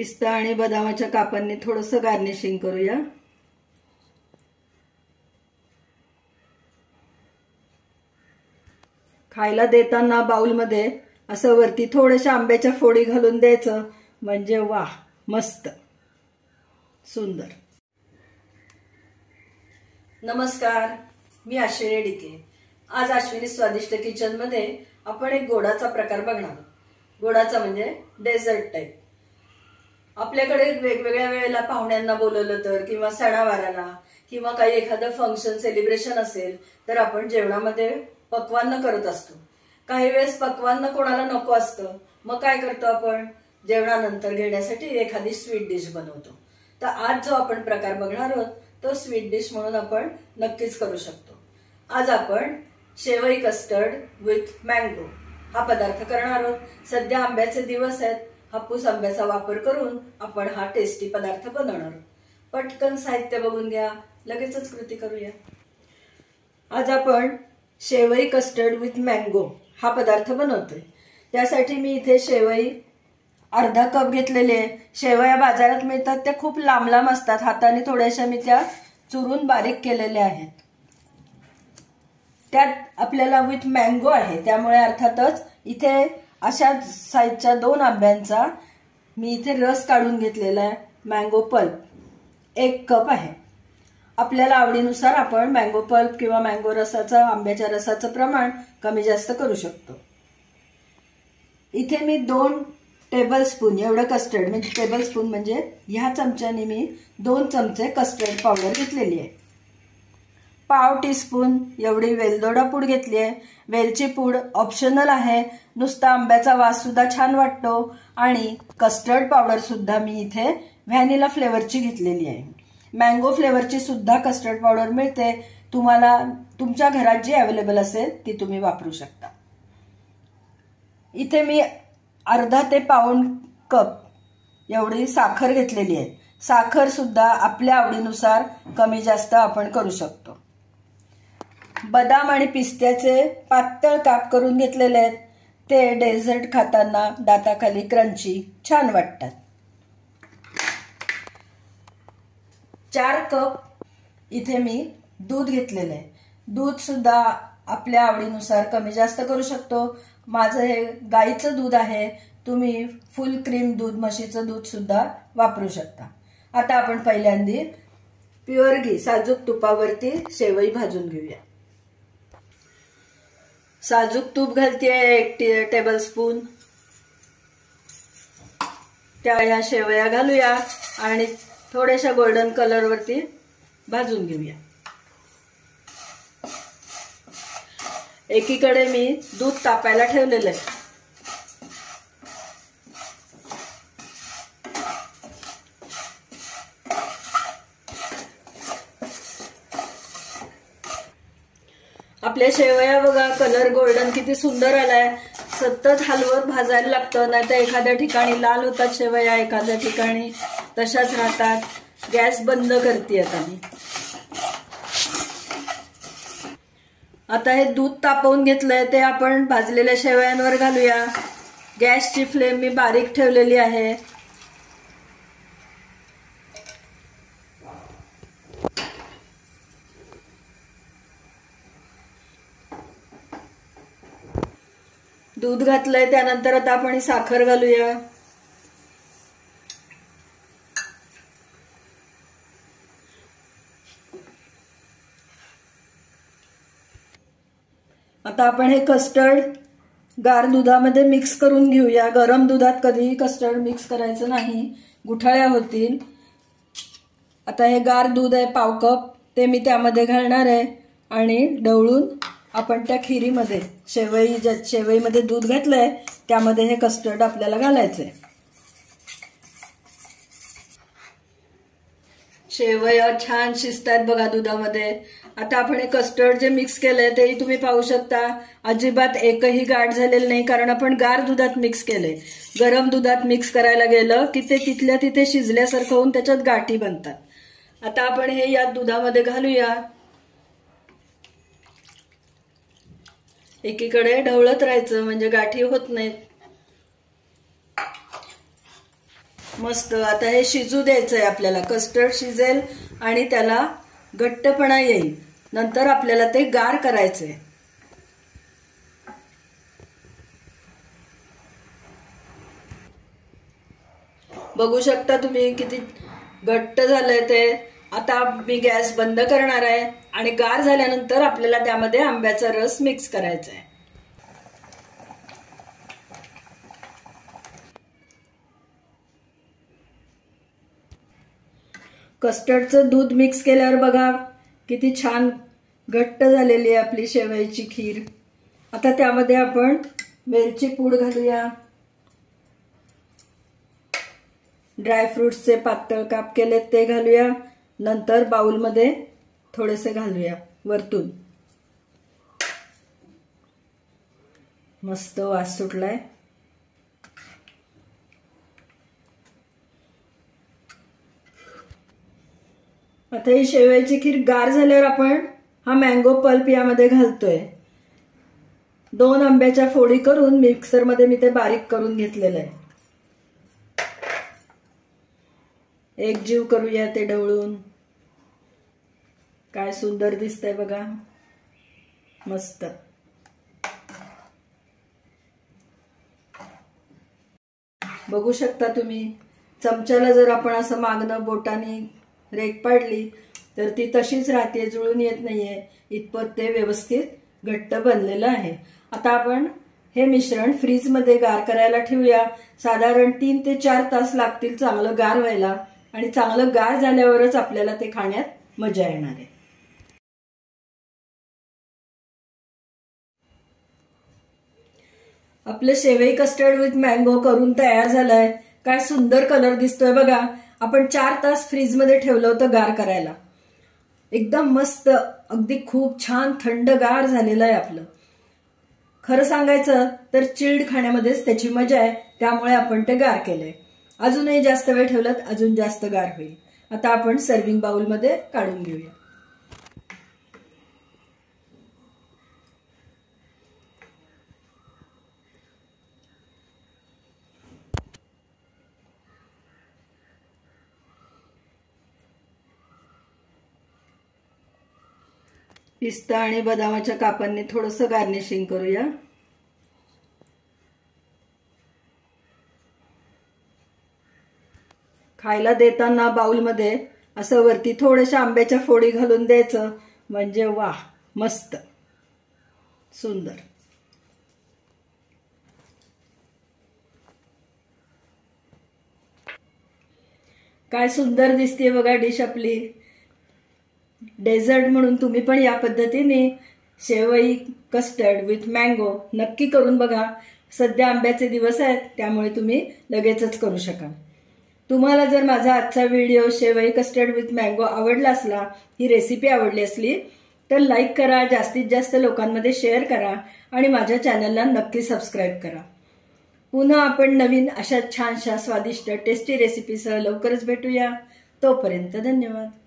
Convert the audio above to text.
पिस्ता आणि बदामाच्या कापांनी थोडंसं गार्निशिंग करूया। खायला देताना बाउलमध्ये असं वरती थोड्याशा आंब्याच्या फोडी घालून द्यायचं, म्हणजे वाह, मस्त सुंदर। नमस्कार, मी अश्विनी डिके। आज अश्विनी स्वादिष्ट किचन मध्ये आपण एक गोडाचा प्रकार बघणार। गोडाचा म्हणजे डेझर्ट टाइप। आपल्याकडे वेगवेगळ्या वेळेला पाहुण्यांना बोलवलं तर, किंवा सणावाराला, किंवा काही एखादं फंक्शन सेलिब्रेशन असेल तर आपण जेवणामध्ये पक्वान्न करत असतो। काही वेळेस पक्वान्न कोणाला नको असतं, मग काय करतो आपण, जेवणानंतर घेण्यासाठी एखादी स्वीट डिश बनवतो। तर आज जो आपण प्रकार बघणार आहोत तो स्वीट डिश म्हणून आपण नक्कीच करू शकतो। आज आपण शेवई कस्टर्ड विथ मँगो हा पदार्थ करणार आहोत। सध्या आंब्याचे दिवस आहेत, हापूस आंब्याचा वापर करून आपण हा टेस्टी पदार्थ बनवणार आहोत। पटकन साहित्य बघून घ्या, लगेचच कृती करूया। आज आपण शेवई कस्टर्ड विथ मँगो हा पदार्थ बनवतोय। त्यासाठी मी इथे शेवई अर्धा कप घेतलेली आहे। शेवया बाजारात मिळतात त्या खूप लांब लांब असतात, हाताने थोड्याशा मी त्या चुरून बारीक केलेल्या आहेत। त्यात आपल्याला विथ मँगो आहे, त्यामुळे अर्थातच इथे अशा साईजच्या 2 आंब्यांचा मी इथे रस काढून घेतलेला आहे। मँगो पल्प 1 कप आहे। आपल्याला आवडीनुसार आपण मँगो पल्प किंवा मँगो रसाचा, आंब्याच्या रसाचं प्रमाण कमी जास्त करू शकतो। इथे मी 2 टेबलस्पून एवढं कस्टर्ड, म्हणजे टेबलस्पून म्हणजे ह्या चमच्याने मी 2 चमचे कस्टर्ड पावडर घेतलेली आहे। पाव टीस्पून एवढी वेलदोडा पूड घेतली आहे। वेलची पूड ऑप्शनल आहे, नुसता आंब्याचा वास सुद्धा छान वाटतो। आणि कस्टर्ड पावडर सुद्धा मी इथे व्हॅनिला फ्लेवरची घेतलेली आहे। मँगो फ्लेवरची सुद्धा कस्टर्ड पावडर मिळते, तुम्हाला तुमच्या घरात जी अवेलेबल असेल ती तुम्ही वापरू शकता। इथे मी अर्धा ते पाऊण कप एवढी साखर घेतलेली आहे। साखर सुद्धा आपल्या आवडीनुसार कमी जास्त आपण करू शकतो। बदाम आणि पिस्त्याचे पातळ काप करून घेतलेले आहेत, ते डेझर्ट खाताना दाताखाली क्रंची छान वाटतात। 4 कप इथे मी दूध घेतलेले आहे। दूध सुद्धा आपल्या आवडीनुसार कमी जास्त करू शकतो। माझं हे गाईचं दूध आहे, तुम्ही फुल क्रीम दूध, म्हशीचं दूध सुद्धा वापरू शकता। आता आपण पहिल्यांदा प्युअर घी, साजूक तुपावरती शेवई भाजून घेऊया। साजूक तूप घालतेय 1 टेबलस्पून। त्या या शेवया घालूया आणि थोड्याशा गोल्डन कलर वरती भाजून घेऊया। एकीकडे मी दूध तापायला ठेवलेलं आहे। आपल्या शेवया बघा, कलर गोल्डन किती सुंदर आलाय। सतत हलवत भाजायला लागतं, नाहीतर एखाद्या ठिकाणी लाल होतात शेवया, एखाद्या ठिकाणी तशाच राहतात। गॅस बंद करते आता मी। आता हे दूध तापवून घेतलंय, ते आपण भाजलेल्या शेवयांवर घालूया। गॅसची फ्लेम मी बारीक ठेवलेली आहे। दूध घातलंय, त्यानंतर आता आपण ही साखर घालूया। आता आपण हे कस्टर्ड गार दुधामध्ये मिक्स करून घेऊया। गरम दुधात कधीही कस्टर्ड मिक्स करायचं नाही, गुठळ्या होतील। आता हे गार दूध आहे पाव कप, ते मी त्यामध्ये घालणार आहे आणि ढवळून आपण त्या खिरीमध्ये, शेवईमध्ये दूध घातलंय त्यामध्ये हे कस्टर्ड आपल्याला घालायचंय। शेवया छान शिजतात बघा दुधामध्ये। आता आपण हे कस्टर्ड जे मिक्स केलंय तेही तुम्ही पाहू शकता, अजिबात एकही गाठ झालेली नाही, कारण आपण गार दुधात मिक्स केलंय। गरम दुधात मिक्स करायला गेलं की ते तिथल्या तिथे शिजल्यासारखं होऊन त्याच्यात गाठी बनतात। आता आपण हे या दुधामध्ये घालूया। एकीकडे ढवळत राहायचं म्हणजे गाठी होत नाहीत। मस्त. आता हे शिजू द्यायचंय आपल्याला. कस्टर्ड शिजेल आणि त्याला घट्टपणा येईल. नंतर आपल्याला ते गार करायचंय. बघू शकता तुम्ही किती घट्ट झालंय ते. आता मी गॅस बंद करणार आहे आणि गार झाल्यानंतर आपल्याला त्यामध्ये आंब्याचा रस मिक्स करायचा आहे. कस्टर्डचं दूध मिक्स केल्यावर बघा किती छान घट्ट झालेली आहे आपली शेवयाची खीर. आता त्यामध्ये आपण वेलची पूड घालूया. ड्रायफ्रुट्सचे पातळ काप केलेत ते घालूया. नंतर बाउलमध्ये थोडेसे घालूया वरतून. मस्त वास सुटलाय. आता ही शेवयाची खीर गार झाल्यावर आपण हा मँगो पल्प यामध्ये घालतोय. 2 आंब्याच्या फोडी करून मिक्सरमध्ये मी ते बारीक करून घेतलेलं आहे. एकजीव करूया ते ढवळून. काय सुंदर दिसतंय बघा. मस्त. बघू शकता तुम्ही. चमच्याला जर आपण असं मागणं बोटाने रेग पाडली तर ती तशीच राहते, जुळून येत नाहीये. इतपत ते व्यवस्थित घट्ट बनलेलं आहे. आता आपण हे मिश्रण फ्रीजमध्ये गार करायला ठेवूया. साधारण 3 ते 4 तास लागतील चांगलं गार व्हायला. आणि चांगलं गार झाल्यावरच आपल्याला ते खाण्यात मजा येणार आहे. आपलं शेवई कस्टर्ड विथ मँगो करून तयार झालंय. काय सुंदर कलर दिसतोय बघा. आपण 4 तास फ्रीजमध्ये ठेवलं होतं गार करायला. एकदम मस्त, अगदी खूप छान थंडगार झालेलं आहे आपलं. खरं सांगायचं तर चिल्ड खाण्यामध्येच त्याची मजा आहे. त्यामुळे आपण ते गार केलंय. अजूनही जास्त वेळ ठेवलं तर अजून जास्त गार होईल. आता आपण सर्विंग बाउलमध्ये काढून घेऊया. पिस्ता आणि बदामाच्या कापांनी थोडंसं गार्निशिंग करूया. खायला देताना बाउलमध्ये असं वरती थोड्याशा आंब्याच्या फोडी घालून द्यायचं. म्हणजे वाह, मस्त सुंदर. काय सुंदर दिसते बघा डिश आपली. डेझर्ट म्हणून तुम्ही पण या पद्धतीने शेवई कस्टर्ड विथ मँगो नक्की करून बघा. सध्या आंब्याचे दिवस आहेत त्यामुळे तुम्ही लगेचच करू शकाल. तुम्हाला जर माझा आजचा व्हिडिओ शेवई कस्टर्ड विथ मँगो आवडला असला, ही रेसिपी आवडली असली तर लाईक करा, जास्तीत जास्त लोकांमध्ये शेअर करा आणि माझ्या चॅनलला नक्की सबस्क्राईब करा. पुन्हा आपण नवीन अशा छानशा स्वादिष्ट टेस्टी रेसिपीसह लवकरच भेटूया. तोपर्यंत धन्यवाद.